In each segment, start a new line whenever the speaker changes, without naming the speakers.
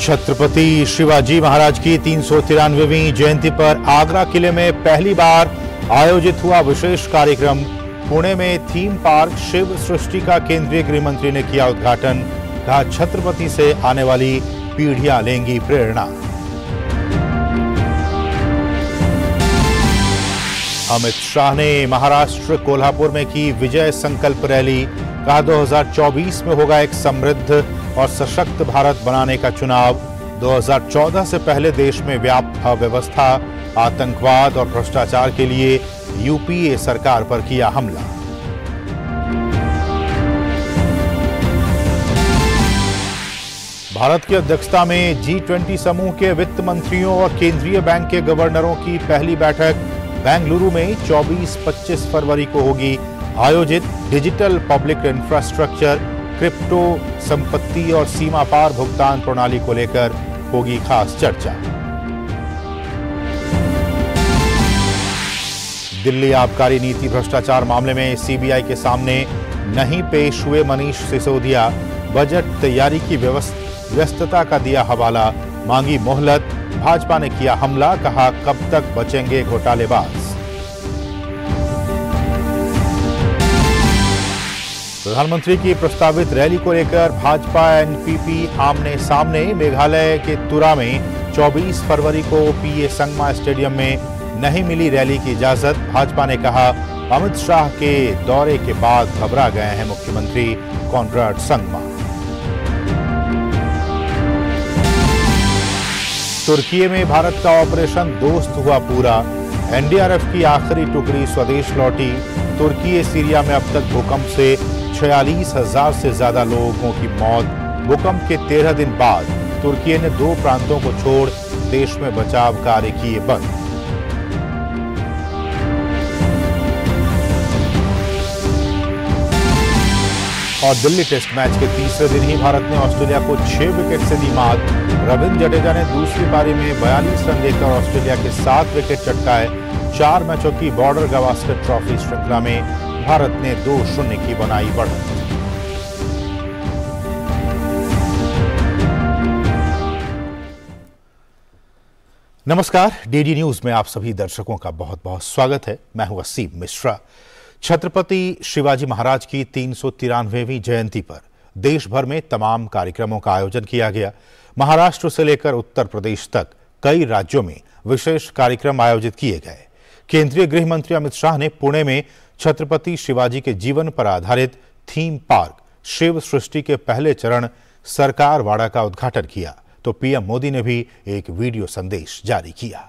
छत्रपति शिवाजी महाराज की 393वीं जयंती पर आगरा किले में पहली बार आयोजित हुआ विशेष कार्यक्रम। पुणे में थीम पार्क शिव सृष्टि का केंद्रीय गृह मंत्री ने किया उद्घाटन। कहा, छत्रपति से आने वाली पीढ़ियां लेंगी प्रेरणा। अमित शाह ने महाराष्ट्र कोल्हापुर में की विजय संकल्प रैली। कहा, 2024 में होगा एक समृद्ध और सशक्त भारत बनाने का चुनाव। 2014 से पहले देश में व्याप्त अव्यवस्था, आतंकवाद और भ्रष्टाचार के लिए यूपीए सरकार पर किया हमला। भारत की अध्यक्षता में G20 समूह के वित्त मंत्रियों और केंद्रीय बैंक के गवर्नरों की पहली बैठक बेंगलुरु में 24-25 फरवरी को होगी आयोजित। डिजिटल पब्लिक इंफ्रास्ट्रक्चर, क्रिप्टो संपत्ति और सीमा पार भुगतान प्रणाली को लेकर होगी खास चर्चा। दिल्ली आबकारी नीति भ्रष्टाचार मामले में सीबीआई के सामने नहीं पेश हुए मनीष सिसोदिया। बजट तैयारी की व्यस्तता का दिया हवाला, मांगी मोहलत। भाजपा ने किया हमला, कहा कब तक बचेंगे घोटालेबाज। प्रधानमंत्री की प्रस्तावित रैली को लेकर भाजपा एनपीपी आमने सामने। मेघालय के तुरा में 24 फरवरी को पीए संगमा स्टेडियम में नहीं मिली रैली की इजाजत। भाजपा ने कहा, अमित शाह के दौरे के बाद घबरा गए हैं मुख्यमंत्री कॉनराड संगमा। तुर्की में भारत का ऑपरेशन दोस्त हुआ पूरा। एनडीआरएफ की आखिरी टुकड़ी स्वदेश लौटी। तुर्की सीरिया में अब तक भूकंप से 46,000 से ज्यादा लोगों की मौत। भूकंप के 13 दिन बाद तुर्की ने 2 प्रांतों को छोड़ देश में बचाव कार्य किए बंद। और दिल्ली टेस्ट मैच के तीसरे दिन ही भारत ने ऑस्ट्रेलिया को 6 विकेट से दी मात। रविंद्र जडेजा ने दूसरी पारी में 42 रन देकर ऑस्ट्रेलिया के 7 विकेट चटकाए। 4 मैचों की बॉर्डर गावस्कर ट्रॉफी श्रृंखला में भारत ने 2-0 की बनाई बढ़त। नमस्कार, डीडी न्यूज में आप सभी दर्शकों का बहुत बहुत स्वागत है। मैं हूं वसीम मिश्रा। छत्रपति शिवाजी महाराज की 393वीं जयंती पर देश भर में तमाम कार्यक्रमों का आयोजन किया गया। महाराष्ट्र से लेकर उत्तर प्रदेश तक कई राज्यों में विशेष कार्यक्रम आयोजित किए गए। केंद्रीय गृह मंत्री अमित शाह ने पुणे में छत्रपति शिवाजी के जीवन पर आधारित थीम पार्क शिव सृष्टि के पहले चरण सरकार वाड़ा का उद्घाटन किया, तो पीएम मोदी ने भी एक वीडियो संदेश जारी किया।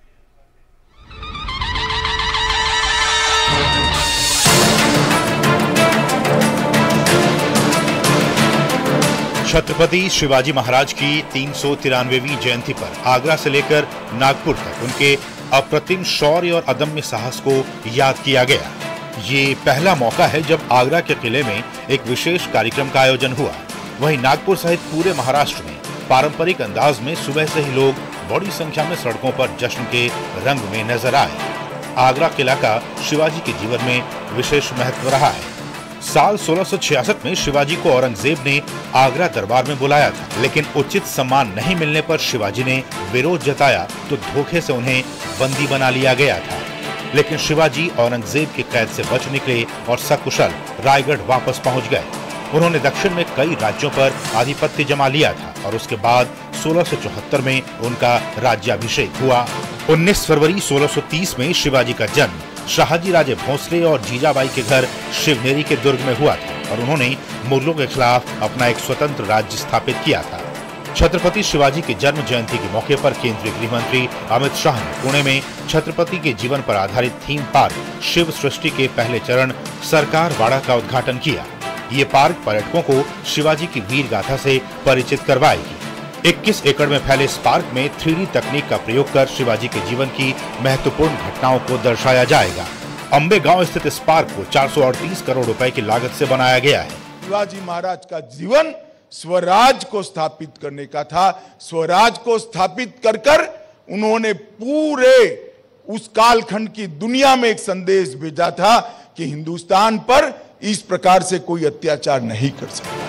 छत्रपति शिवाजी महाराज की 393वीं जयंती पर आगरा से लेकर नागपुर तक उनके अप्रतिम शौर्य और अदम्य साहस को याद किया गया। ये पहला मौका है जब आगरा के किले में एक विशेष कार्यक्रम का आयोजन हुआ। वहीं नागपुर सहित पूरे महाराष्ट्र में पारंपरिक अंदाज में सुबह से ही लोग बड़ी संख्या में सड़कों पर जश्न के रंग में नजर आए। आगरा किला का शिवाजी के जीवन में विशेष महत्व रहा है। साल 1666 में शिवाजी को औरंगजेब ने आगरा दरबार में बुलाया था, लेकिन उचित सम्मान नहीं मिलने पर शिवाजी ने विरोध जताया तो धोखे से उन्हें बंदी बना लिया गया था। लेकिन शिवाजी औरंगजेब की कैद से बच निकले और सकुशल रायगढ़ वापस पहुंच गए। उन्होंने दक्षिण में कई राज्यों पर आधिपत्य जमा लिया था और उसके बाद 1674 में उनका राज्याभिषेक हुआ। 19 फरवरी 1630 में शिवाजी का जन्म शाहजी राजे भोसले और जीजाबाई के घर शिवनेरी के दुर्ग में हुआ था और उन्होंने मुगलों के खिलाफ अपना एक स्वतंत्र राज्य स्थापित किया था। छत्रपति शिवाजी के जन्म जयंती के मौके पर केंद्रीय गृह मंत्री अमित शाह ने पुणे में छत्रपति के जीवन पर आधारित थीम पार्क शिव सृष्टि के पहले चरण सरकार वाड़ा का उद्घाटन किया। ये पार्क पर्यटकों को शिवाजी की वीर गाथा से परिचित करवाएगी। 21 एकड़ में फैले इस पार्क में 3D तकनीक का प्रयोग कर शिवाजी के जीवन की महत्वपूर्ण घटनाओं को दर्शाया जाएगा। अंबे गांव स्थित इस पार्क को 438 करोड़ रुपए की लागत से बनाया गया है।
शिवाजी महाराज का जीवन स्वराज को स्थापित करने का था। स्वराज को स्थापित कर उन्होंने पूरे उस कालखंड की दुनिया में एक संदेश भेजा था कि हिंदुस्तान पर इस प्रकार से कोई अत्याचार नहीं कर सकता।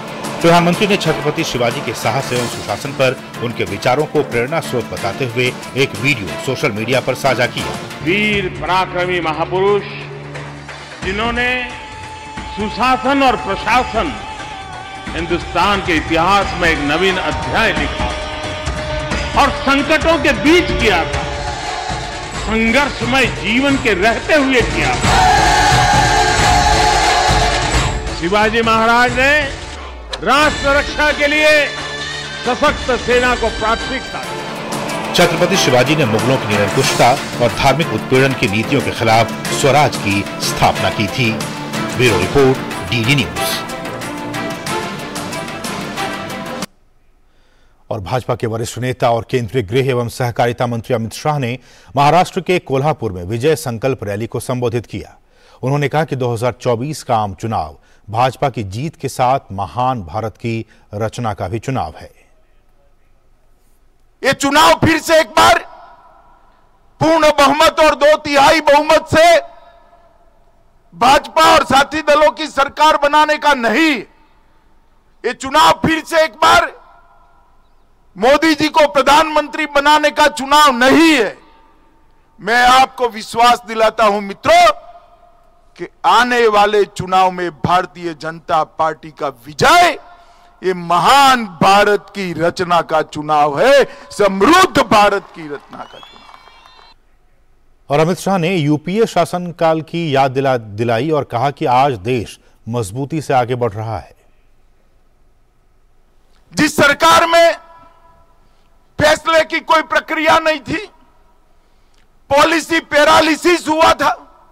प्रधानमंत्री ने छत्रपति शिवाजी के साहस एवं सुशासन पर उनके विचारों को प्रेरणा स्रोत बताते हुए एक वीडियो सोशल मीडिया पर साझा किया।
वीर पराक्रमी महापुरुष जिन्होंने सुशासन और प्रशासन हिंदुस्तान के इतिहास में एक नवीन अध्याय लिखा और संकटों के बीच किया था, संघर्षमय जीवन के रहते हुए किया था। शिवाजी महाराज ने राष्ट्र रक्षा के लिए सशक्त सेना को प्राथमिकता दी।
छत्रपति शिवाजी ने मुगलों की निरंकुशता और धार्मिक उत्पीड़न की नीतियों के खिलाफ स्वराज की स्थापना की थी। Bureau report, DD news. और भाजपा के वरिष्ठ नेता और केंद्रीय गृह एवं सहकारिता मंत्री अमित शाह ने महाराष्ट्र के कोल्हापुर में विजय संकल्प रैली को संबोधित किया। उन्होंने कहा कि 2024 का आम चुनाव भाजपा की जीत के साथ महान भारत की रचना का भी चुनाव है।
ये चुनाव फिर से एक बार पूर्ण बहुमत और 2/3 बहुमत से भाजपा और साथी दलों की सरकार बनाने का नहीं, ये चुनाव फिर से एक बार मोदी जी को प्रधानमंत्री बनाने का चुनाव नहीं है। मैं आपको विश्वास दिलाता हूं मित्रों कि आने वाले चुनाव में भारतीय जनता पार्टी का विजय ये महान भारत की रचना का चुनाव है, समृद्ध भारत की रचना का चुनाव।
और अमित शाह ने यूपीए शासनकाल की याद दिलाई और कहा कि आज देश मजबूती से आगे बढ़ रहा है।
जिस सरकार में फैसले की कोई प्रक्रिया नहीं थी, पॉलिसी पैरालिसिस हुआ था,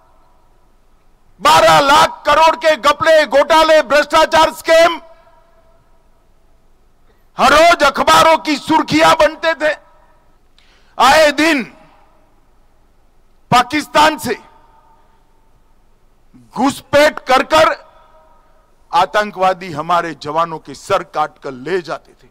12 लाख करोड़ के घपले, घोटाले, भ्रष्टाचार, स्कैम हर रोज अखबारों की सुर्खियां बनते थे। आए दिन पाकिस्तान से घुसपैठ कर आतंकवादी हमारे जवानों के सर काट कर ले जाते थे,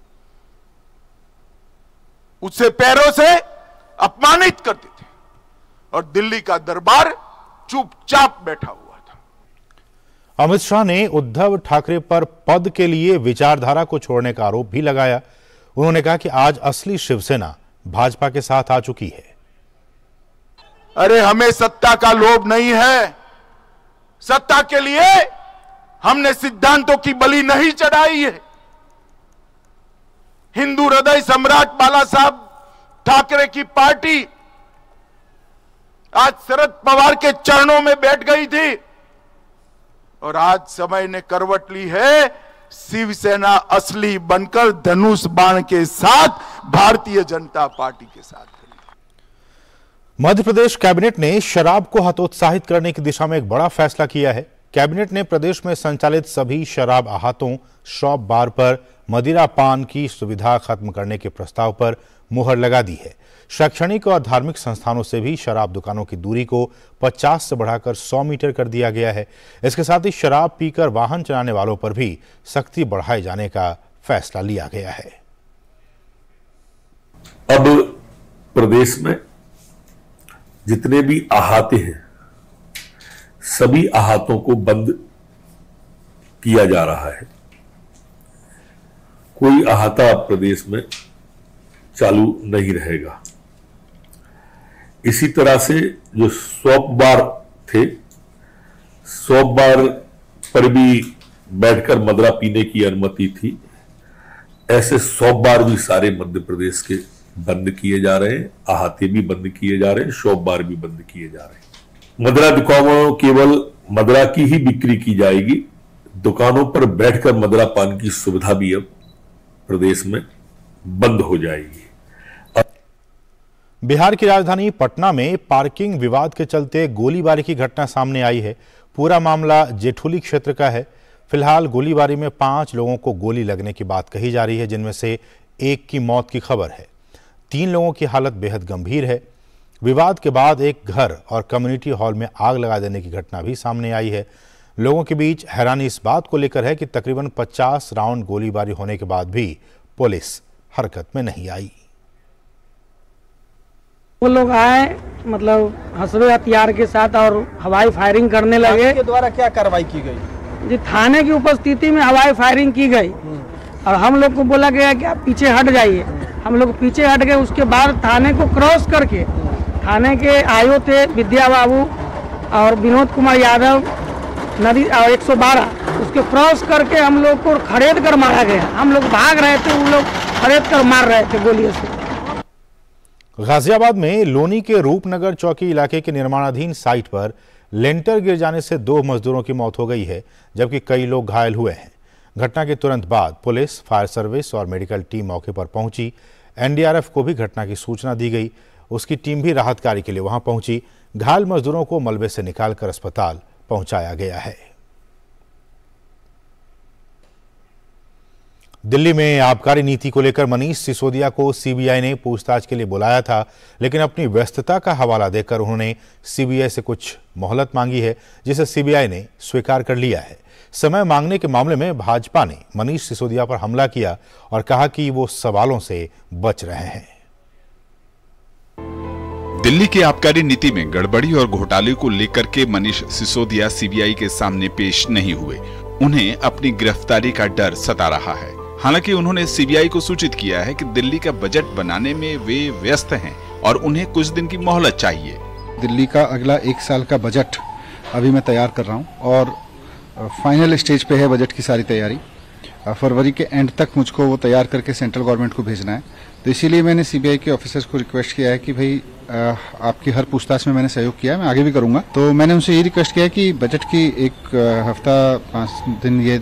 उससे पैरों से अपमानित करते थे और दिल्ली का दरबार चुपचाप बैठा हुआ था।
अमित शाह ने उद्धव ठाकरे पर पद के लिए विचारधारा को छोड़ने का आरोप भी लगाया। उन्होंने कहा कि आज असली शिवसेना भाजपा के साथ आ चुकी है।
अरे हमें सत्ता का लोभ नहीं है, सत्ता के लिए हमने सिद्धांतों की बलि नहीं चढ़ाई है। हिंदू हृदय सम्राट बाला साहब ठाकरे की पार्टी आज शरद पवार के चरणों में बैठ गई थी और आज समय ने करवट ली है, शिवसेना असली बनकर धनुष बाण के साथ भारतीय जनता पार्टी के साथ खड़ी।
मध्य प्रदेश कैबिनेट ने शराब को हतोत्साहित करने की दिशा में एक बड़ा फैसला किया है। कैबिनेट ने प्रदेश में संचालित सभी शराब आहातों, शॉप बार पर मदिरा पान की सुविधा खत्म करने के प्रस्ताव पर मुहर लगा दी है। शैक्षणिक और धार्मिक संस्थानों से भी शराब दुकानों की दूरी को 50 से बढ़ाकर 100 मीटर कर दिया गया है। इसके साथ ही शराब पीकर वाहन चलाने वालों पर भी सख्ती बढ़ाए जाने का फैसला लिया गया है।
अब प्रदेश में जितने भी अहाते हैं, सभी अहातों को बंद किया जा रहा है। कोई अहाता प्रदेश में चालू नहीं रहेगा। इसी तरह से जो शॉप बार थे, शॉप बार पर भी बैठकर मदरा पीने की अनुमति थी। ऐसे शॉप बार भी सारे मध्य प्रदेश के बंद किए जा रहे हैं, अहाते भी बंद किए जा रहे हैं, शॉप बार भी बंद किए जा रहे हैं। मदरा दुकानों केवल मदरा की ही बिक्री की जाएगी। दुकानों पर बैठकर मदरा पान की सुविधा भी अब प्रदेश में बंद हो जाएगी।
बिहार की राजधानी पटना में पार्किंग विवाद के चलते गोलीबारी की घटना सामने आई है। पूरा मामला जेठुली क्षेत्र का है। फिलहाल गोलीबारी में 5 लोगों को गोली लगने की बात कही जा रही है, जिनमें से एक की मौत की खबर है। 3 लोगों की हालत बेहद गंभीर है। विवाद के बाद एक घर और कम्युनिटी हॉल में आग लगा देने की घटना भी सामने आई है। लोगों के बीच हैरानी इस बात को लेकर है कि तकरीबन 50 राउंड गोलीबारी होने के बाद भी पुलिस हरकत में नहीं आई।
वो लोग आए, मतलब हंसवे हथियार के साथ और हवाई फायरिंग करने लगे।
आपके द्वारा क्या कार्रवाई की गई?
जी, थाने की उपस्थिति में हवाई फायरिंग की गई और हम लोग को बोला गया कि आप पीछे हट जाइए। हम लोग पीछे हट गए। उसके बाद थाने को क्रॉस करके, थाने के आयो थे विद्या बाबू और विनोद कुमार यादव नदी 112, उसके क्रॉस करके हम लोग को खड़ेद कर मारा गया। हम लोग भाग रहे थे, उन लोग खड़ेद कर मार रहे थे गोलियों से।
गाजियाबाद में लोनी के रूपनगर चौकी इलाके के निर्माणाधीन साइट पर लेंटर गिर जाने से 2 मजदूरों की मौत हो गई है, जबकि कई लोग घायल हुए हैं। घटना के तुरंत बाद पुलिस, फायर सर्विस और मेडिकल टीम मौके पर पहुंची। एनडीआरएफ को भी घटना की सूचना दी गई। उसकी टीम भी राहत कार्य के लिए वहां पहुंची। घायल मजदूरों को मलबे से निकालकर अस्पताल पहुंचाया गया है। दिल्ली में आबकारी नीति को लेकर मनीष सिसोदिया को सीबीआई ने पूछताछ के लिए बुलाया था, लेकिन अपनी व्यस्तता का हवाला देकर उन्होंने सीबीआई से कुछ मोहलत मांगी है, जिसे सीबीआई ने स्वीकार कर लिया है। समय मांगने के मामले में भाजपा ने मनीष सिसोदिया पर हमला किया और कहा कि वो सवालों से बच रहे हैं।
दिल्ली की आबकारी नीति में गड़बड़ी और घोटाले को लेकर के मनीष सिसोदिया सीबीआई के सामने पेश नहीं हुए। उन्हें अपनी गिरफ्तारी का डर सता रहा है। हालांकि उन्होंने सीबीआई को सूचित किया है कि दिल्ली का बजट बनाने में वे व्यस्त हैं और उन्हें कुछ दिन की मोहलत चाहिए।
दिल्ली का अगला 1 साल का बजट अभी मैं तैयार कर रहा हूं और फाइनल स्टेज पे है बजट की सारी तैयारी। फरवरी के एंड तक मुझको वो तैयार करके सेंट्रल गवर्नमेंट को भेजना है। तो इसीलिए मैंने सीबीआई के ऑफिसर्स को रिक्वेस्ट किया है कि भाई आपकी हर पूछताछ में मैंने सहयोग किया है, मैं आगे भी करूंगा। तो मैंने उनसे ये रिक्वेस्ट किया कि बजट की 1 हफ्ता 5 दिन ये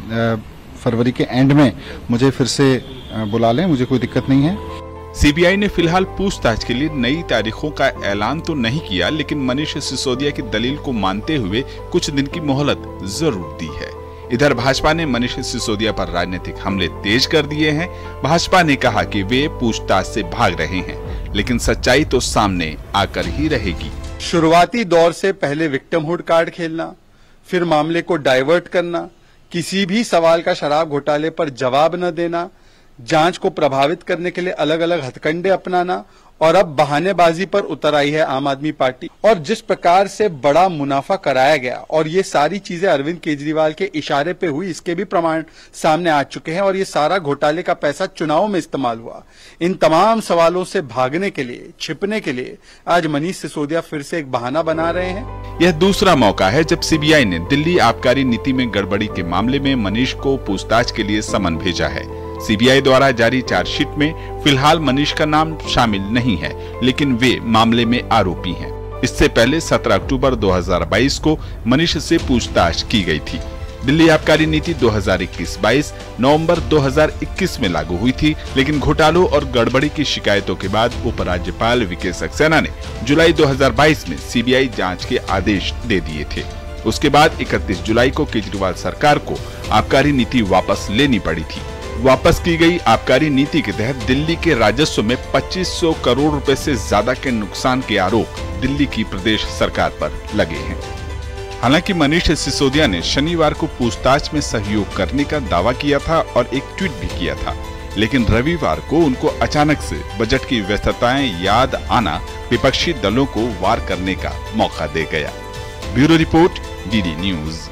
फरवरी के एंड में मुझे फिर से बुला लें, मुझे कोई दिक्कत नहीं है।
सीबीआई ने फिलहाल पूछताछ के लिए नई तारीखों का ऐलान तो नहीं किया, लेकिन मनीष सिसोदिया की दलील को मानते हुए कुछ दिन की मोहलत जरूर दी है। इधर भाजपा ने मनीष सिसोदिया पर राजनीतिक हमले तेज कर दिए हैं। भाजपा ने कहा कि वे पूछताछ से भाग रहे हैं, लेकिन सच्चाई तो सामने आकर ही रहेगी।
शुरुआती दौर से पहले विक्टिमहुड कार्ड खेलना, फिर मामले को डाइवर्ट करना, किसी भी सवाल का शराब घोटाले पर जवाब न देना, जांच को प्रभावित करने के लिए अलग अलग हथकंडे अपनाना, और अब बहानेबाजी पर उतर आई है आम आदमी पार्टी। और जिस प्रकार से बड़ा मुनाफा कराया गया और ये सारी चीजें अरविंद केजरीवाल के इशारे पे हुई, इसके भी प्रमाण सामने आ चुके हैं। और ये सारा घोटाले का पैसा चुनाव में इस्तेमाल हुआ। इन तमाम सवालों से भागने के लिए, छिपने के लिए आज मनीष सिसोदिया फिर से एक बहाना बना रहे हैं।
यह दूसरा मौका है जब सीबीआई ने दिल्ली आबकारी नीति में गड़बड़ी के मामले में मनीष को पूछताछ के लिए समन भेजा है। सीबीआई द्वारा जारी चार्जशीट में फिलहाल मनीष का नाम शामिल नहीं है, लेकिन वे मामले में आरोपी हैं। इससे पहले 17 अक्टूबर 2022 को मनीष से पूछताछ की गई थी। दिल्ली आबकारी नीति 2021-22 नवंबर 2021 में लागू हुई थी, लेकिन घोटालों और गड़बड़ी की शिकायतों के बाद उपराज्यपाल वीके सक्सेना ने जुलाई 2022 में सीबीआई जांच के आदेश दे दिए थे। उसके बाद 31 जुलाई को केजरीवाल सरकार को आबकारी नीति वापस लेनी पड़ी थी। वापस की गई आबकारी नीति के तहत दिल्ली के राजस्व में 2500 करोड़ रुपए से ज्यादा के नुकसान के आरोप दिल्ली की प्रदेश सरकार पर लगे हैं। हालांकि मनीष सिसोदिया ने शनिवार को पूछताछ में सहयोग करने का दावा किया था और एक ट्वीट भी किया था, लेकिन रविवार को उनको अचानक से बजट की व्यस्तताएं याद आना विपक्षी दलों को वार करने का मौका दे गया। Bureau report, DD news.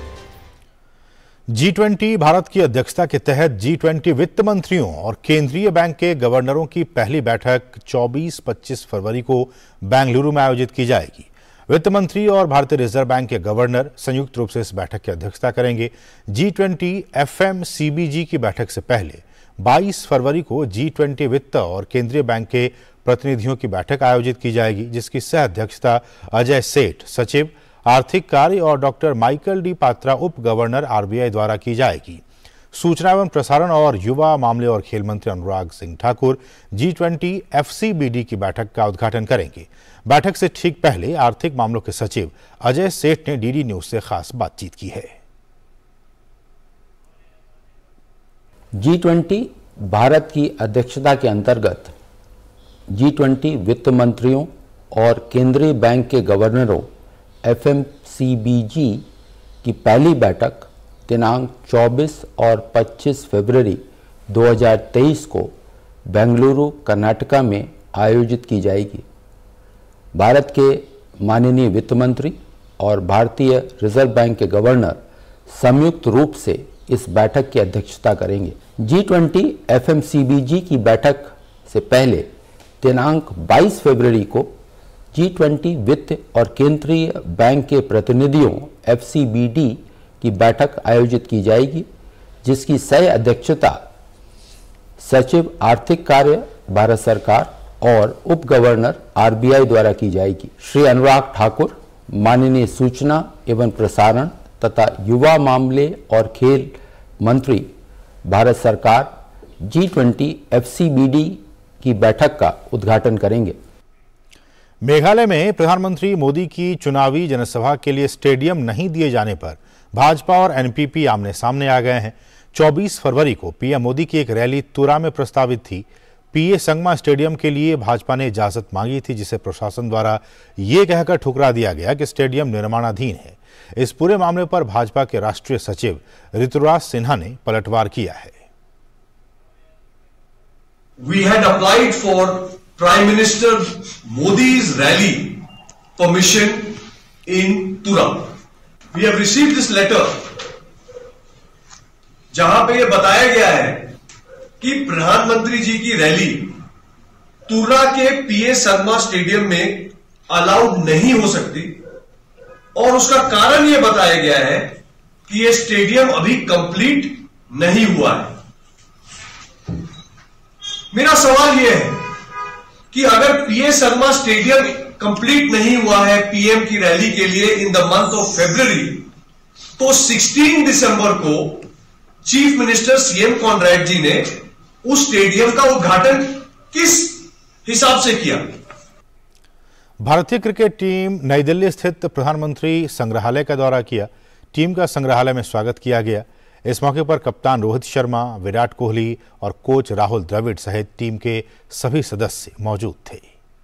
G20 Bharat की अध्यक्षता के तहत G20 वित्त मंत्रियों और केंद्रीय बैंक के गवर्नरों की पहली बैठक 24-25 फरवरी को बेंगलुरु में आयोजित की जाएगी। वित्त मंत्री और भारतीय रिजर्व बैंक के गवर्नर संयुक्त रूप से इस बैठक की अध्यक्षता करेंगे। G20 FMCBG की बैठक से पहले 22 फरवरी को G20 वित्त और केंद्रीय बैंक के प्रतिनिधियों की बैठक आयोजित की जाएगी, जिसकी सह अध्यक्षता अजय सेठ, सचिव आर्थिक कार्य, और डॉक्टर माइकल डी पात्रा, उप गवर्नर आरबीआई द्वारा की जाएगी। सूचना एवं प्रसारण और युवा मामले और खेल मंत्री अनुराग सिंह ठाकुर G20 FCBD की बैठक का उद्घाटन करेंगे। बैठक से ठीक पहले आर्थिक मामलों के सचिव अजय सेठ ने डीडी न्यूज से खास बातचीत की है।
G20 भारत की अध्यक्षता के अंतर्गत G20 वित्त मंत्रियों और केंद्रीय बैंक के गवर्नरों FMCBG की पहली बैठक दिनांक 24 और 25 फरवरी 2023 को बेंगलुरु, कर्नाटका में आयोजित की जाएगी। भारत के माननीय वित्त मंत्री और भारतीय रिजर्व बैंक के गवर्नर संयुक्त रूप से इस बैठक की अध्यक्षता करेंगे। G20 FMCBG की बैठक से पहले दिनांक 22 फरवरी को G20 वित्त और केंद्रीय बैंक के प्रतिनिधियों FCBD की बैठक आयोजित की जाएगी, जिसकी सह अध्यक्षता सचिव आर्थिक कार्य भारत सरकार और उप गवर्नर RBI द्वारा की जाएगी। श्री अनुराग ठाकुर, माननीय सूचना एवं प्रसारण तथा युवा मामले और खेल मंत्री भारत सरकार G20 FCBD की बैठक का उद्घाटन करेंगे।
मेघालय में प्रधानमंत्री मोदी की चुनावी जनसभा के लिए स्टेडियम नहीं दिए जाने पर भाजपा और NPP आमने सामने आ गए हैं। 24 फरवरी को पीएम मोदी की एक रैली तुरा में प्रस्तावित थी। पीए संगमा स्टेडियम के लिए भाजपा ने इजाजत मांगी थी, जिसे प्रशासन द्वारा यह कहकर ठुकरा दिया गया कि स्टेडियम निर्माणाधीन है। इस पूरे मामले पर भाजपा के राष्ट्रीय सचिव ऋतुराज सिन्हा ने पलटवार किया है।
We had applied for Prime Minister Modi's rally permission in Tura. We have received this letter जहां पे यह बताया गया है कि प्रधानमंत्री जी की रैली तुरा के पीए संगमा स्टेडियम में अलाउड नहीं हो सकती और उसका कारण यह बताया गया है कि यह स्टेडियम अभी कंप्लीट नहीं हुआ है। मेरा सवाल यह है कि अगर पीए संगमा स्टेडियम कंप्लीट नहीं हुआ है पीएम की रैली के लिए in the month of February, तो 16 दिसंबर को chief minister CM Conrad ji ने उस स्टेडियम का उद्घाटन किस हिसाब से किया?
भारतीय क्रिकेट टीम नई दिल्ली स्थित प्रधानमंत्री संग्रहालय का दौरा किया। टीम का संग्रहालय में स्वागत किया गया। इस मौके पर कप्तान रोहित शर्मा, विराट कोहली और कोच राहुल द्रविड़ सहित टीम के सभी सदस्य मौजूद थे।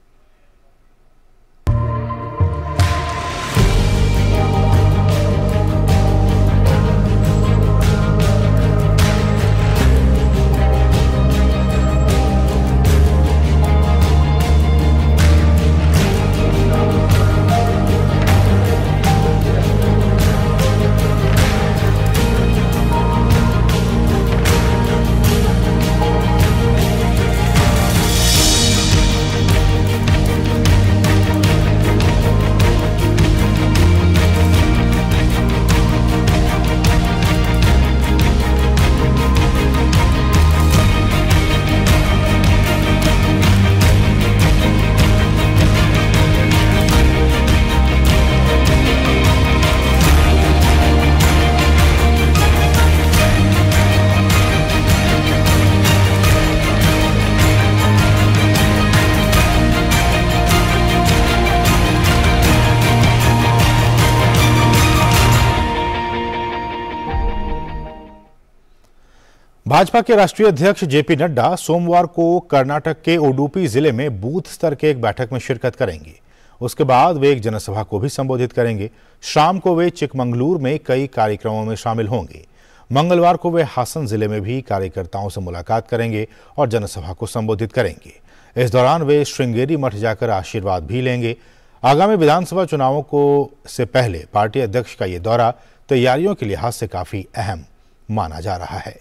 भाजपा के राष्ट्रीय अध्यक्ष जेपी नड्डा सोमवार को कर्नाटक के उडुपी जिले में बूथ स्तर के एक बैठक में शिरकत करेंगे। उसके बाद वे एक जनसभा को भी संबोधित करेंगे। शाम को वे चिकमंगलूर में कई कार्यक्रमों में शामिल होंगे। मंगलवार को वे हासन जिले में भी कार्यकर्ताओं से मुलाकात करेंगे और जनसभा को संबोधित करेंगे। इस दौरान वे श्रृंगेरी मठ जाकर आशीर्वाद भी लेंगे। आगामी विधानसभा चुनावों से पहले पार्टी अध्यक्ष का ये दौरा तैयारियों के लिहाज से काफी अहम माना जा रहा है।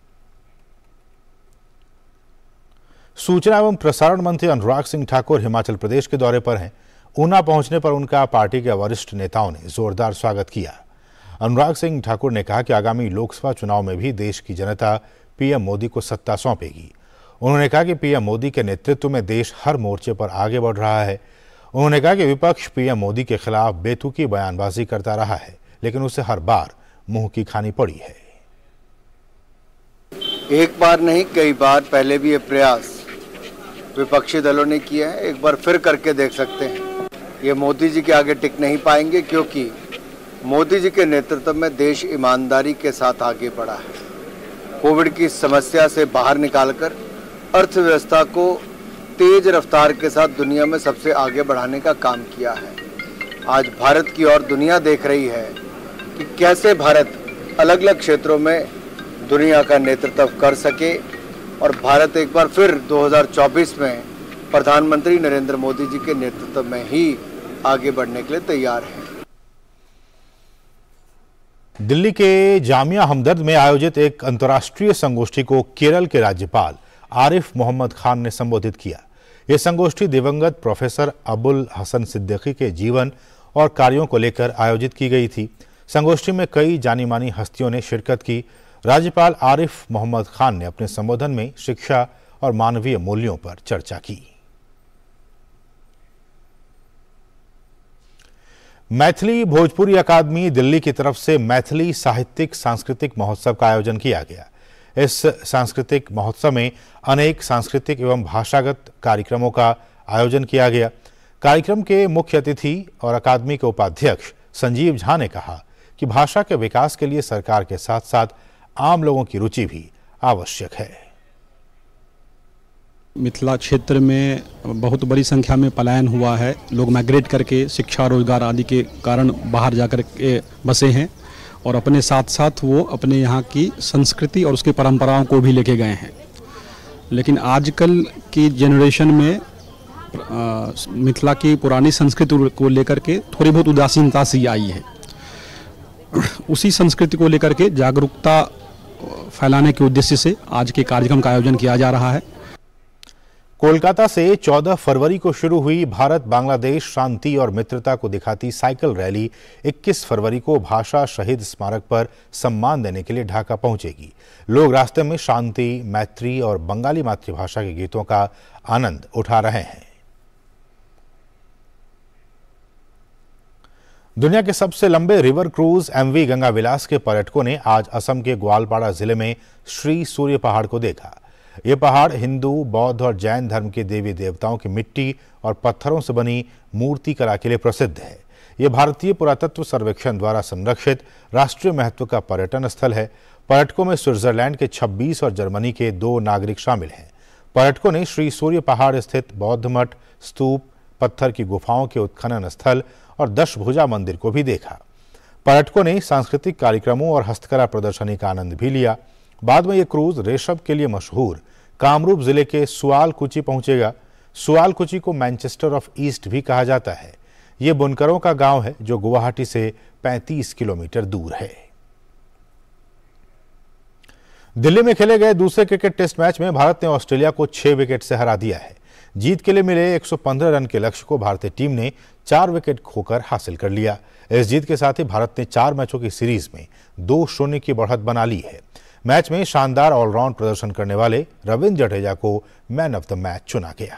सूचना एवं प्रसारण मंत्री अनुराग सिंह ठाकुर हिमाचल प्रदेश के दौरे पर हैं। ऊना पहुंचने पर उनका पार्टी के वरिष्ठ नेताओं ने जोरदार स्वागत किया। अनुराग सिंह ठाकुर ने कहा कि आगामी लोकसभा चुनाव में भी देश की जनता पीएम मोदी को सत्ता सौंपेगी। उन्होंने कहा कि पीएम मोदी के नेतृत्व में देश हर मोर्चे पर आगे बढ़ रहा है। उन्होंने कहा कि विपक्ष पीएम मोदी के खिलाफ बेतुकी बयानबाजी करता रहा है, लेकिन उसे हर बार मुंह की खानी पड़ी है।
एक बार नहीं, कई बार पहले भी ये प्रयास विपक्षी दलों ने किया है। एक बार फिर करके देख सकते हैं। ये मोदी जी के आगे टिक नहीं पाएंगे, क्योंकि मोदी जी के नेतृत्व में देश ईमानदारी के साथ आगे बढ़ा है। कोविड की समस्या से बाहर निकालकर अर्थव्यवस्था को तेज रफ्तार के साथ दुनिया में सबसे आगे बढ़ाने का काम किया है। आज भारत की और दुनिया देख रही है कि कैसे भारत अलग अलग क्षेत्रों में दुनिया का नेतृत्व कर सके, और भारत एक बार फिर 2024 में प्रधानमंत्री नरेंद्र मोदी जी के नेतृत्व में ही आगे बढ़ने के लिए तैयार है।
दिल्ली के जामिया हमदर्द में आयोजित एक अंतर्राष्ट्रीय संगोष्ठी को केरल के राज्यपाल आरिफ मोहम्मद खान ने संबोधित किया। यह संगोष्ठी दिवंगत प्रोफेसर अबुल हसन सिद्दीकी के जीवन और कार्यों को लेकर आयोजित की गई थी। संगोष्ठी में कई जानी मानी हस्तियों ने शिरकत की। राज्यपाल आरिफ मोहम्मद खान ने अपने संबोधन में शिक्षा और मानवीय मूल्यों पर चर्चा की। मैथिली भोजपुरी अकादमी दिल्ली की तरफ से मैथिली साहित्यिक सांस्कृतिक महोत्सव का आयोजन किया गया। इस सांस्कृतिक महोत्सव में अनेक सांस्कृतिक एवं भाषागत कार्यक्रमों का आयोजन किया गया। कार्यक्रम के मुख्य अतिथि और अकादमी के उपाध्यक्ष संजीव झा ने कहा कि भाषा के विकास के लिए सरकार के साथ साथ आम लोगों की रुचि भी आवश्यक है।
मिथिला क्षेत्र में बहुत बड़ी संख्या में पलायन हुआ है। लोग माइग्रेट करके शिक्षा रोजगार आदि के कारण बाहर जाकर के बसे हैं और अपने साथ साथ वो अपने यहाँ की संस्कृति और उसकी परंपराओं को भी लेके गए हैं। लेकिन आजकल की जनरेशन में मिथिला की पुरानी संस्कृति को लेकर के थोड़ी बहुत उदासीनता सी आई है। उसी संस्कृति को लेकर के जागरूकता फैलाने के उद्देश्य से आज के कार्यक्रम का आयोजन किया जा रहा है।
कोलकाता से 14 फरवरी को शुरू हुई भारत बांग्लादेश शांति और मित्रता को दिखाती साइकिल रैली 21 फरवरी को भाषा शहीद स्मारक पर सम्मान देने के लिए ढाका पहुंचेगी। लोग रास्ते में शांति, मैत्री और बंगाली मातृभाषा के गीतों का आनंद उठा रहे हैं। दुनिया के सबसे लंबे river cruise MV Ganga Vilas के पर्यटकों ने आज असम के ग्वालपाड़ा जिले में श्री सूर्य पहाड़ को देखा। ये पहाड़ हिंदू, बौद्ध और जैन धर्म के देवी देवताओं की मिट्टी और पत्थरों से बनी मूर्ति कला के लिए प्रसिद्ध है। ये भारतीय पुरातत्व सर्वेक्षण द्वारा संरक्षित राष्ट्रीय महत्व का पर्यटन स्थल है। पर्यटकों में स्विट्जरलैंड के 26 और जर्मनी के 2 नागरिक शामिल हैं। पर्यटकों ने श्री सूर्य पहाड़ स्थित बौद्ध मठ, स्तूप, पत्थर की गुफाओं के उत्खनन स्थल और दशभुजा मंदिर को भी देखा। पर्यटकों ने सांस्कृतिक कार्यक्रमों और हस्तकला प्रदर्शनी का आनंद भी लिया। बाद में यह क्रूज रेशम के लिए मशहूर कामरूप जिले के सुआलकुची पहुंचेगा। सुआलकुची को मैनचेस्टर ऑफ ईस्ट भी कहा जाता है। यह बुनकरों का गांव है जो गुवाहाटी से 35 किलोमीटर दूर है। दिल्ली में खेले गए दूसरे क्रिकेट टेस्ट मैच में भारत ने ऑस्ट्रेलिया को 6 विकेट से हरा दिया है। जीत के लिए मिले 115 रन के लक्ष्य को भारतीय टीम ने 4 विकेट खोकर हासिल कर लिया। इस जीत के साथ ही भारत ने 4 मैचों की सीरीज में 2-0 की बढ़त बना ली है। मैच में शानदार ऑलराउंड प्रदर्शन करने वाले रविंद्र जडेजा को मैन ऑफ द मैच चुना गया।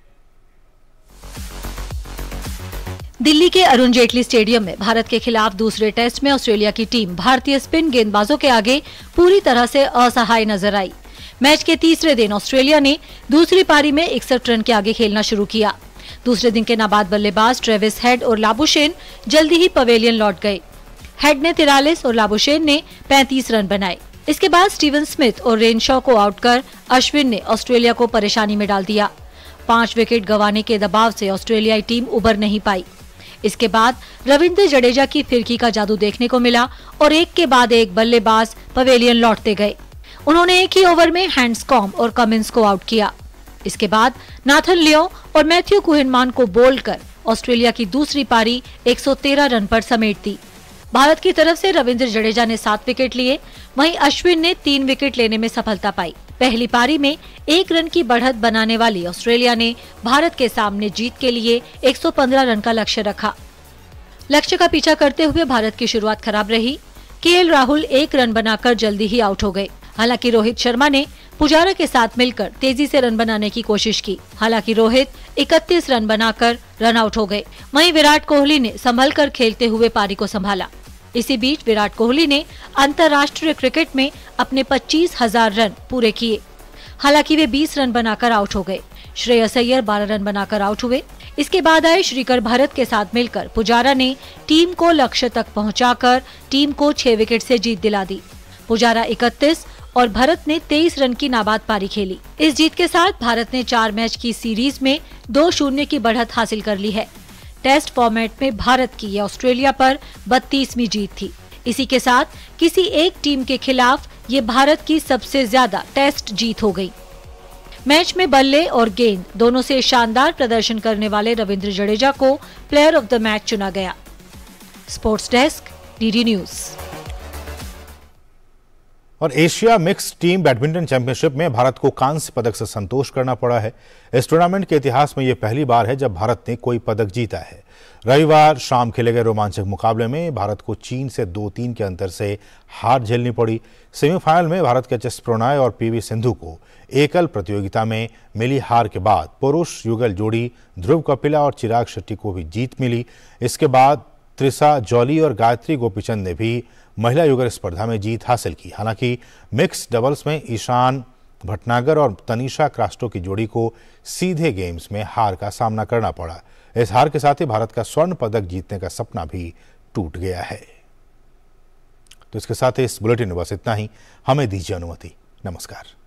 दिल्ली के अरुण जेटली स्टेडियम में भारत के खिलाफ दूसरे टेस्ट में ऑस्ट्रेलिया की टीम भारतीय स्पिन गेंदबाजों के आगे पूरी तरह से असहाय नजर आई। मैच के तीसरे दिन ऑस्ट्रेलिया ने दूसरी पारी में 61 रन के आगे खेलना शुरू किया। दूसरे दिन के नाबाद बल्लेबाज ट्रेविस हेड और लाबुशेन जल्दी ही पवेलियन लौट गए। हेड ने 43 और लाबुशेन ने 35 रन बनाए। इसके बाद स्टीवन स्मिथ और रेनशॉ को आउट कर अश्विन ने ऑस्ट्रेलिया को परेशानी में डाल दिया। 5 विकेट गंवाने के दबाव से ऑस्ट्रेलियाई टीम उबर नहीं पाई। इसके बाद रविंद्र जडेजा की फिरकी का जादू देखने को मिला और एक के बाद एक बल्लेबाज पवेलियन लौटते गए। उन्होंने एक ही ओवर में हैंड्सकॉम्ब और कमिंस को आउट किया। इसके बाद नाथन लियो और मैथ्यू कुहिनमान को बोल्ड कर ऑस्ट्रेलिया की दूसरी पारी 113 रन पर समेट दी। भारत की तरफ से रविंद्र जडेजा ने 7 विकेट लिए, वहीं अश्विन ने 3 विकेट लेने में सफलता पाई। पहली पारी में 1 रन की बढ़त बनाने वाली ऑस्ट्रेलिया ने भारत के सामने जीत के लिए 115 रन का लक्ष्य रखा। लक्ष्य का पीछा करते हुए भारत की शुरुआत खराब रही। केएल राहुल 1 रन बनाकर जल्दी ही आउट हो गए। हालांकि रोहित शर्मा ने पुजारा के साथ मिलकर तेजी से रन बनाने की कोशिश की। हालांकि रोहित 31 रन बनाकर रन आउट हो गए। वहीं विराट कोहली ने संभल कर खेलते हुए पारी को संभाला। इसी बीच विराट कोहली ने अंतर्राष्ट्रीय क्रिकेट में अपने 25,000 रन पूरे किए। हालांकि वे 20 रन बनाकर आउट हो गए। श्रेयस अय्यर 12 रन बनाकर आउट हुए। इसके बाद आए श्रीकर भरत के साथ मिलकर पुजारा ने टीम को लक्ष्य तक पहुंचाकर टीम को 6 विकेट से जीत दिला दी। पुजारा 31 और भरत ने 23 रन की नाबाद पारी खेली। इस जीत के साथ भारत ने 4 मैच की सीरीज में 2-0 की बढ़त हासिल कर ली है। टेस्ट फॉर्मेट में भारत की यह ऑस्ट्रेलिया पर 32वीं जीत थी। इसी के साथ किसी एक टीम के खिलाफ ये भारत की सबसे ज्यादा टेस्ट जीत हो गई। मैच में बल्ले और गेंद दोनों से शानदार प्रदर्शन करने वाले रविंद्र जडेजा को प्लेयर ऑफ द मैच चुना गया। Sports desk, DD news.
और Asia mix team badminton championship में भारत को कांस्य पदक से संतोष करना पड़ा है। इस टूर्नामेंट के इतिहास में यह पहली बार है जब भारत ने कोई पदक जीता है। रविवार शाम खेले गए रोमांचक मुकाबले में भारत को चीन से 2-3 के अंतर से हार झेलनी पड़ी। सेमीफाइनल में भारत के एच.एस. प्रणय और पी.वी. सिंधु को एकल प्रतियोगिता में मिली हार के बाद पुरुष युगल जोड़ी ध्रुव कपिला और चिराग शेट्टी को भी जीत मिली। इसके बाद त्रिसा जॉली और गायत्री गोपीचंद ने भी महिला युगल स्पर्धा में जीत हासिल की। हालांकि मिक्स डबल्स में ईशान भटनागर और तनीषा क्रास्टो की जोड़ी को सीधे गेम्स में हार का सामना करना पड़ा। इस हार के साथ ही भारत का स्वर्ण पदक जीतने का सपना भी टूट गया है। तो इसके साथ ही इस बुलेटिन में बस इतना ही। हमें दीजिए अनुमति। नमस्कार।